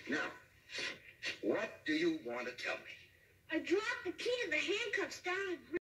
Now, what do you want to tell me? I dropped the key to the handcuffs down at